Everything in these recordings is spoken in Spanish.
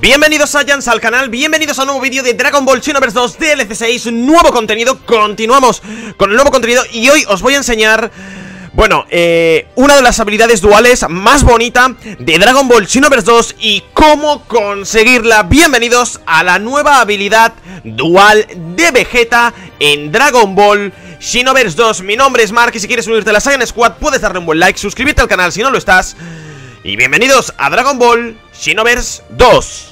Bienvenidos Saiyans al canal, bienvenidos a un nuevo vídeo de Dragon Ball Xenoverse 2 DLC 6, nuevo contenido. Continuamos con el nuevo contenido y hoy os voy a enseñar, bueno, una de las habilidades duales más bonita de Dragon Ball Xenoverse 2 y cómo conseguirla. Bienvenidos a la nueva habilidad dual de Vegeta en Dragon Ball Xenoverse 2. Mi nombre es Mark y si quieres unirte a la Saiyan Squad puedes darle un buen like, suscribirte al canal si no lo estás. Y bienvenidos a Dragon Ball Xenoverse 2.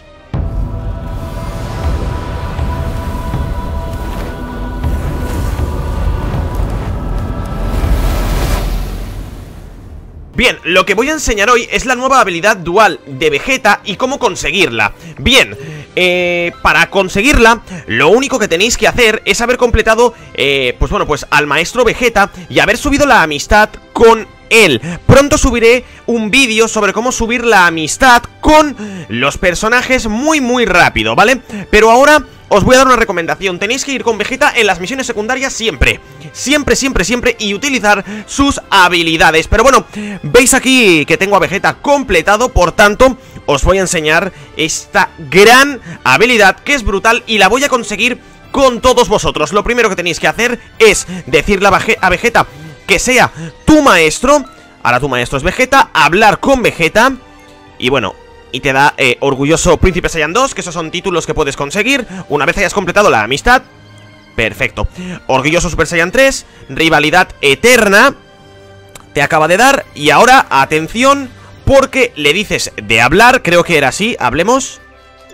Bien, lo que voy a enseñar hoy es la nueva habilidad dual de Vegeta y cómo conseguirla. Bien, para conseguirla, lo único que tenéis que hacer es haber completado, pues al maestro Vegeta y haber subido la amistad con él. Pronto subiré un vídeo sobre cómo subir la amistad con los personajes muy rápido, ¿vale? Pero ahora os voy a dar una recomendación. Tenéis que ir con Vegeta en las misiones secundarias siempre y utilizar sus habilidades. Pero bueno, veis aquí que tengo a Vegeta completado, por tanto os voy a enseñar esta gran habilidad que es brutal y la voy a conseguir con todos vosotros. Lo primero que tenéis que hacer es decirle a Vegeta que sea tu maestro. Ahora tu maestro es Vegeta, hablar con Vegeta y bueno, y te da Orgulloso Príncipe Saiyan 2, que esos son títulos que puedes conseguir una vez hayas completado la amistad. Perfecto. Orgulloso Super Saiyan 3, Rivalidad Eterna, te acaba de dar. Y ahora, atención, porque le dices de hablar, creo que era así, hablemos.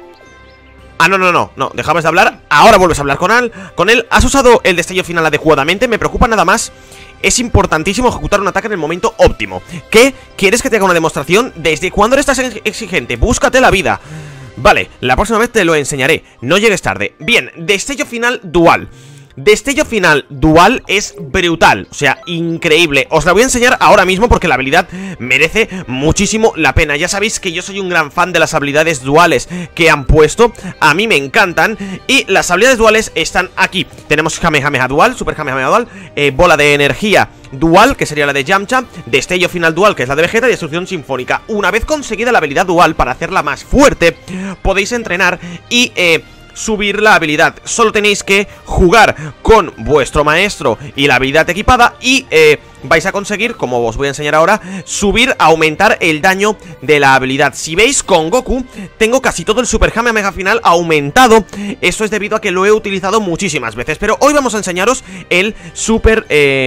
Ah, no, dejabas de hablar, ahora vuelves a hablar con él. Has usado el destello final adecuadamente, me preocupa nada más. Es importantísimo ejecutar un ataque en el momento óptimo. ¿Qué? ¿Quieres que te haga una demostración? ¿Desde cuándo eres tan exigente? Búscate la vida. Vale, la próxima vez te lo enseñaré. No llegues tarde. Bien, destello final dual. Destello final dual es brutal, o sea, increíble. Os la voy a enseñar ahora mismo porque la habilidad merece muchísimo la pena. Ya sabéis que yo soy un gran fan de las habilidades duales que han puesto. A mí me encantan. Y las habilidades duales están aquí. Tenemos Kamehameha dual, Super Kamehameha dual, bola de energía dual, que sería la de Yamcha, destello final dual, que es la de Vegeta, y destrucción sinfónica. Una vez conseguida la habilidad dual, para hacerla más fuerte, podéis entrenar y subir la habilidad. Solo tenéis que jugar con vuestro maestro y la habilidad equipada y vais a conseguir, como os voy a enseñar ahora, aumentar el daño de la habilidad. Si veis, con Goku tengo casi todo el Super Kamehameha final aumentado. Eso es debido a que lo he utilizado muchísimas veces. Pero hoy vamos a enseñaros el Super,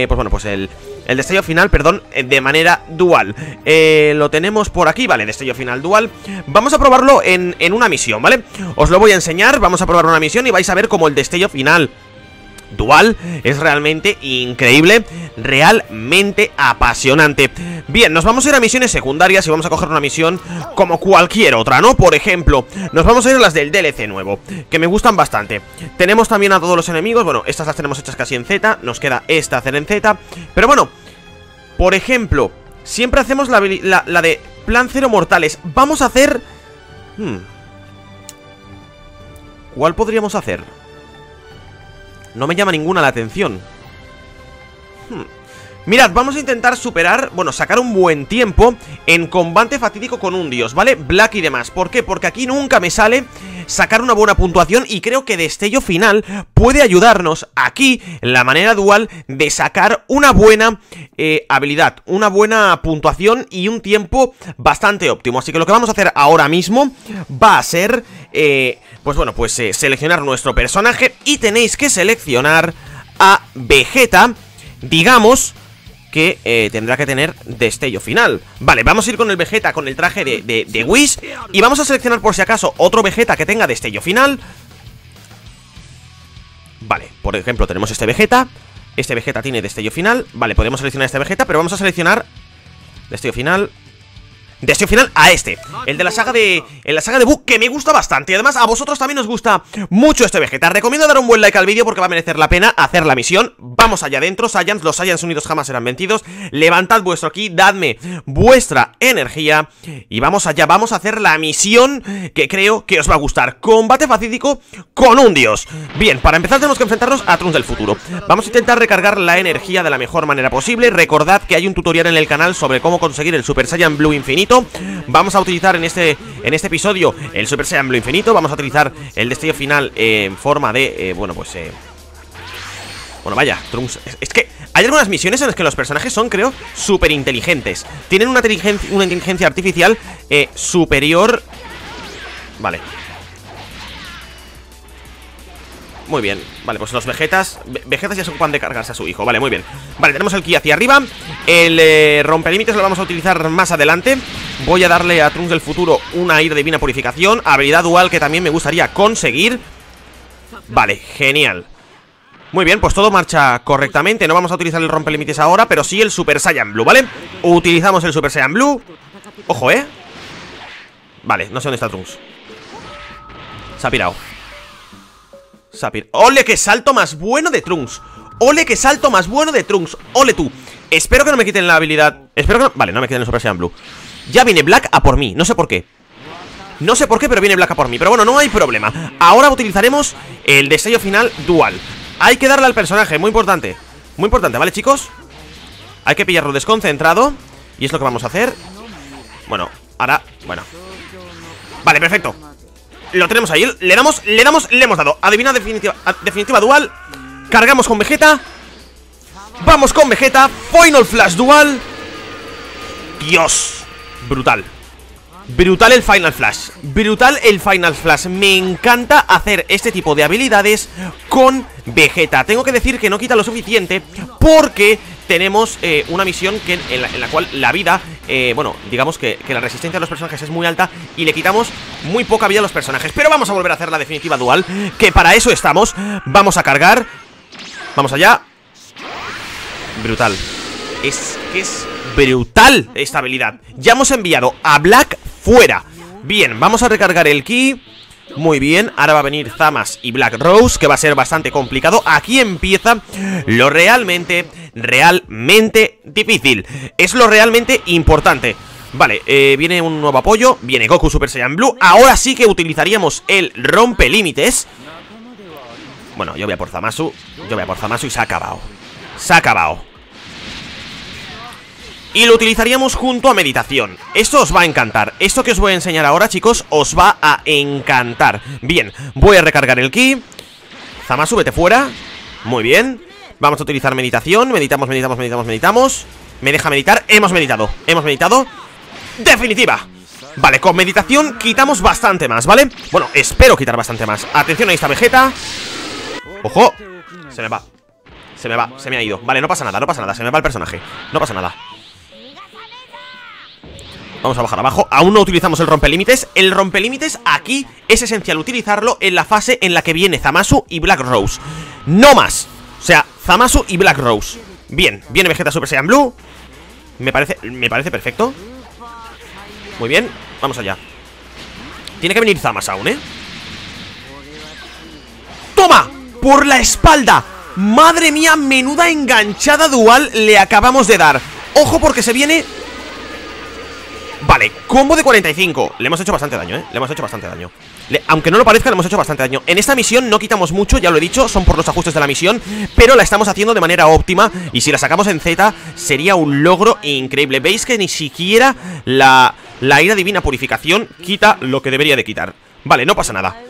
el destello final, perdón, de manera dual. Lo tenemos por aquí, vale, destello final dual. Vamos a probarlo en una misión, ¿vale? Os lo voy a enseñar, vamos a probar una misión y vais a ver cómo el destello final dual es realmente increíble, realmente apasionante. Bien, nos vamos a ir a misiones secundarias y vamos a coger una misión como cualquier otra, ¿no? Por ejemplo, nos vamos a ir a las del DLC nuevo, que me gustan bastante. Tenemos también a todos los enemigos, bueno, estas las tenemos hechas casi en Z, nos queda esta hacer en Z. Pero bueno, por ejemplo, siempre hacemos la de Plan Cero Mortales. Vamos a hacer... ¿Cuál podríamos hacer? No me llama ninguna la atención. Mirad, vamos a intentar superar, bueno, sacar un buen tiempo en combate fatídico con un dios, ¿vale? Black y demás. ¿Por qué? Porque aquí nunca me sale sacar una buena puntuación y creo que destello final puede ayudarnos aquí, en la manera dual, de sacar una buena habilidad, una buena puntuación y un tiempo bastante óptimo. Así que lo que vamos a hacer ahora mismo va a ser, seleccionar nuestro personaje y tenéis que seleccionar a Vegeta, digamos que tendrá que tener destello final. Vale, vamos a ir con el Vegeta con el traje de Whis y vamos a seleccionar por si acaso otro Vegeta que tenga destello final. Vale, por ejemplo tenemos este Vegeta. Este Vegeta tiene destello final. Vale, podemos seleccionar este Vegeta, pero vamos a seleccionar destello final a este, el de la saga de Buu, que me gusta bastante. Y además a vosotros también os gusta mucho este Vegeta. Recomiendo dar un buen like al vídeo porque va a merecer la pena hacer la misión. Vamos allá adentro, Saiyans. Los Saiyans unidos jamás serán vencidos. Levantad vuestro ki, dadme vuestra energía y vamos allá, vamos a hacer la misión que creo que os va a gustar. Combate fatídico con un dios. Bien, para empezar tenemos que enfrentarnos a Trunks del futuro. Vamos a intentar recargar la energía de la mejor manera posible. Recordad que hay un tutorial en el canal sobre cómo conseguir el Super Saiyan Blue infinito. infinito. Vamos a utilizar en este episodio el Super Saiyan Blue infinito. Vamos a utilizar el destello final en forma de, bueno, vaya, Trunks. Es que hay algunas misiones en las que los personajes son, creo, súper inteligentes. Tienen una inteligencia artificial superior. Vale. Muy bien, vale, pues los Vegetas ya se ocupan de cargarse a su hijo. Vale, muy bien. Vale, tenemos el ki hacia arriba. El romperlímites lo vamos a utilizar más adelante. Voy a darle a Trunks del futuro una ira divina purificación. Habilidad dual que también me gustaría conseguir. Vale, genial. Muy bien, pues todo marcha correctamente. No vamos a utilizar el romperlímites ahora, pero sí el Super Saiyan Blue, ¿vale? Utilizamos el Super Saiyan Blue. Ojo, Vale, no sé dónde está Trunks. Se ha pirado. ¡Ole, qué salto más bueno de Trunks! ¡Ole, qué salto más bueno de Trunks! ¡Ole tú! Espero que no me quiten la habilidad. Espero que no... Vale, no me quiten el Super Saiyan Blue. Ya viene Black a por mí, no sé por qué. No sé por qué, pero viene Black a por mí. Pero bueno, no hay problema. Ahora utilizaremos el destello final dual. Hay que darle al personaje, muy importante. Muy importante, ¿vale, chicos? Hay que pillarlo desconcentrado. Y es lo que vamos a hacer. Bueno, ahora... Bueno. Vale, perfecto. Lo tenemos ahí, le hemos dado. Adivina definitiva dual. Cargamos con Vegeta. Vamos con Vegeta. Final Flash dual. Dios, brutal. Brutal el Final Flash. Brutal el Final Flash. Me encanta hacer este tipo de habilidades con Vegeta. Tengo que decir que no quita lo suficiente porque tenemos una misión en la cual la vida, bueno, digamos que la resistencia de los personajes es muy alta y le quitamos muy poca vida a los personajes. Pero vamos a volver a hacer la definitiva dual, que para eso estamos. Vamos a cargar. Vamos allá. Brutal. Es brutal esta habilidad. Ya hemos enviado a Black fuera. Bien, vamos a recargar el ki. Muy bien, ahora va a venir Zamasu y Black Rose, que va a ser bastante complicado. Aquí empieza lo realmente difícil. Es lo realmente importante. Vale, viene un nuevo apoyo. Viene Goku Super Saiyan Blue. Ahora sí que utilizaríamos el rompelímites. Bueno, yo voy a por Zamasu. Y se ha acabado. Se ha acabado. Y lo utilizaríamos junto a meditación. Esto os va a encantar. Esto que os voy a enseñar ahora, chicos, os va a encantar. Bien, voy a recargar el ki. Zamasu, vete fuera. Muy bien. Vamos a utilizar meditación. Meditamos. Me deja meditar. Hemos meditado. Definitiva. Vale, con meditación quitamos bastante más, ¿vale? Bueno, espero quitar bastante más. Atención, ahí está Vegeta. Ojo. Se me ha ido. Vale, no pasa nada. Se me va el personaje. No pasa nada. Vamos a bajar abajo. Aún no utilizamos el rompelímites. El rompelímites aquí es esencial utilizarlo en la fase en la que viene Zamasu y Black Rose. No más. O sea, Zamasu y Black Rose. Bien, viene Vegeta Super Saiyan Blue. Me parece perfecto. Muy bien, vamos allá. Tiene que venir Zamasu aún, ¡Toma! ¡Por la espalda! Madre mía, menuda enganchada dual le acabamos de dar. Ojo porque se viene... Vale, combo de 45. Le hemos hecho bastante daño, aunque no lo parezca, le hemos hecho bastante daño. En esta misión no quitamos mucho, ya lo he dicho. Son por los ajustes de la misión, pero la estamos haciendo de manera óptima. Y si la sacamos en Z, sería un logro increíble. Veis que ni siquiera la ira divina purificación quita lo que debería de quitar. Vale, no pasa nada.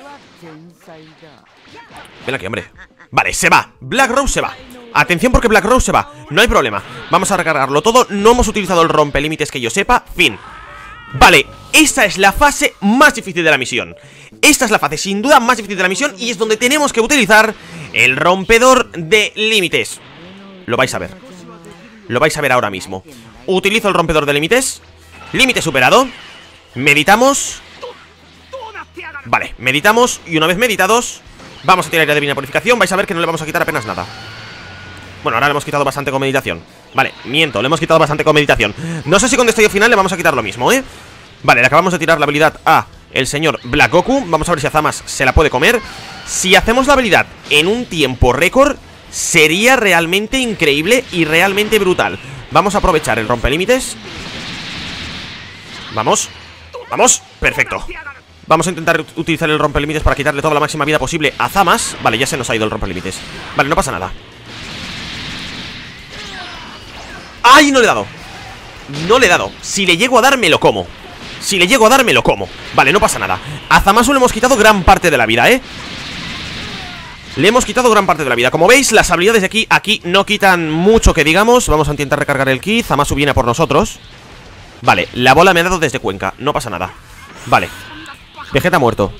Ven aquí, hombre. Vale, se va, Black Rose se va. Atención porque Black Rose se va, no hay problema. Vamos a recargarlo todo, no hemos utilizado el rompelímites que yo sepa, fin. Vale, esta es la fase más difícil de la misión. Esta es la fase sin duda más difícil de la misión y es donde tenemos que utilizar el rompedor de límites. Lo vais a ver. Lo vais a ver ahora mismo. Utilizo el rompedor de límites. Límite superado. Meditamos. Vale, meditamos y una vez meditados vamos a tirar la divina purificación. Vais a ver que no le vamos a quitar apenas nada. Bueno, ahora le hemos quitado bastante con meditación. Vale, miento, le hemos quitado bastante con meditación. No sé si con destello final le vamos a quitar lo mismo, Vale, le acabamos de tirar la habilidad a el señor Black Goku. Vamos a ver si a Zamasu se la puede comer. Si hacemos la habilidad en un tiempo récord, sería realmente increíble y realmente brutal. Vamos a aprovechar el rompelímites. Vamos, perfecto. Vamos a intentar utilizar el rompelímites para quitarle toda la máxima vida posible a Zamasu. Vale, ya se nos ha ido el rompelímites. Vale, no pasa nada. ¡Ay, no le he dado! No le he dado. Si le llego a dar, me lo como. Si le llego a dar, me lo como. Vale, no pasa nada. A Zamasu le hemos quitado gran parte de la vida, Le hemos quitado gran parte de la vida. Como veis, las habilidades de aquí no quitan mucho que digamos. Vamos a intentar recargar el ki. Zamasu viene por nosotros. Vale, la bola me ha dado desde Cuenca. No pasa nada. Vale. Vegeta muerto.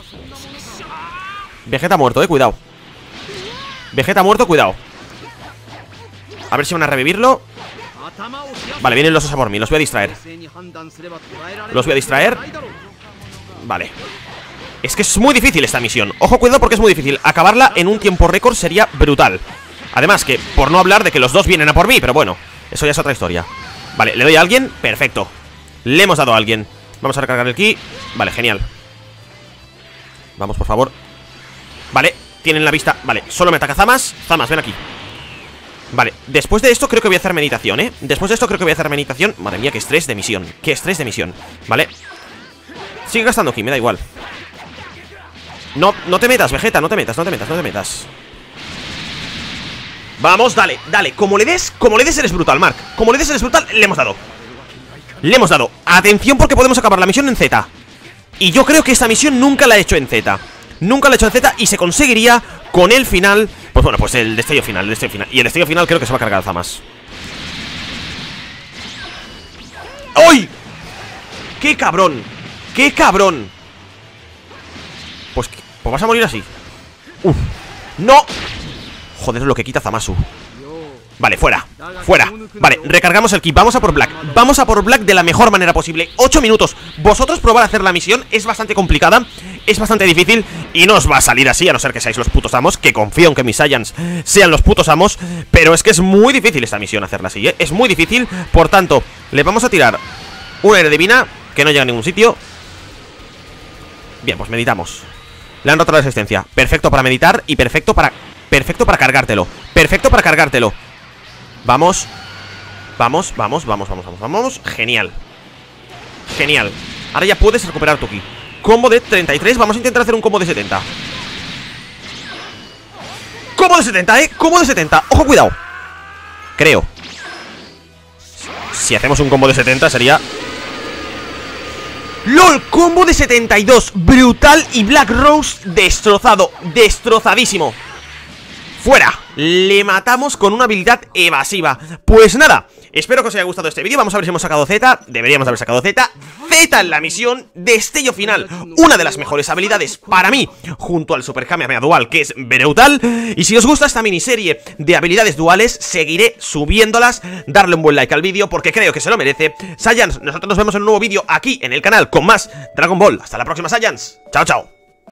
Vegeta muerto, cuidado. Vegeta muerto, cuidado. A ver si van a revivirlo. Vale, vienen los osos a por mí, los voy a distraer. Los voy a distraer. Vale. Es que es muy difícil esta misión. Ojo, cuidado porque es muy difícil. Acabarla en un tiempo récord sería brutal. Además que, por no hablar de que los dos vienen a por mí, pero bueno, eso ya es otra historia. Vale, ¿le doy a alguien? Perfecto. Le hemos dado a alguien. Vamos a recargar el ki. Vale, genial. Vamos, por favor. Vale, tienen la vista. Vale, solo me ataca Zamas. Zamas, ven aquí. Vale, después de esto creo que voy a hacer meditación, Después de esto creo que voy a hacer meditación. Madre mía, qué estrés de misión. Qué estrés de misión. Vale. Sigue gastando ki, me da igual. No, no te metas, Vegeta, no te metas. Vamos, dale, dale. Como le des eres brutal, Mark. Como le des eres brutal, le hemos dado. Le hemos dado. Atención porque podemos acabar la misión en Z. Y yo creo que esta misión nunca la he hecho en Z. Nunca la he hecho en Z y se conseguiría con el final. Pues bueno, pues el destello final, Y el destello final creo que se va a cargar a Zamas. ¡Uy! ¡Qué cabrón! ¡Qué cabrón! Pues vas a morir así. ¡Uf! ¡No! Joder, lo que quita Zamasu. Vale, fuera, fuera. Vale, recargamos el ki, vamos a por Black. Vamos a por Black de la mejor manera posible. 8 minutos, vosotros probar a hacer la misión. Es bastante complicada, es bastante difícil y no os va a salir así, a no ser que seáis los putos amos. Que confío en que mis Saiyans sean los putos amos. Pero es que es muy difícil esta misión hacerla así, Es muy difícil, por tanto, le vamos a tirar una aire divina que no llega a ningún sitio. Bien, pues meditamos. Le han roto la resistencia, perfecto para meditar y perfecto para cargártelo. Perfecto para cargártelo. Vamos. Vamos. Genial. Genial. Ahora ya puedes recuperar tu ki. Combo de 33. Vamos a intentar hacer un combo de 70. Combo de 70, Combo de 70. Ojo, cuidado. Creo. Si hacemos un combo de 70 sería... ¡LOL! Combo de 72. Brutal y Black Rose destrozado. Destrozadísimo. ¡Fuera! Le matamos con una habilidad evasiva. Pues nada, espero que os haya gustado este vídeo. Vamos a ver si hemos sacado Z. Deberíamos haber sacado Z. Z en la misión, destello final. Una de las mejores habilidades para mí, junto al Super Kamehameha Dual, que es brutal. Y si os gusta esta miniserie de habilidades duales, seguiré subiéndolas. Darle un buen like al vídeo porque creo que se lo merece. Saiyans, nosotros nos vemos en un nuevo vídeo aquí en el canal con más Dragon Ball. Hasta la próxima, Saiyans. Chao, chao.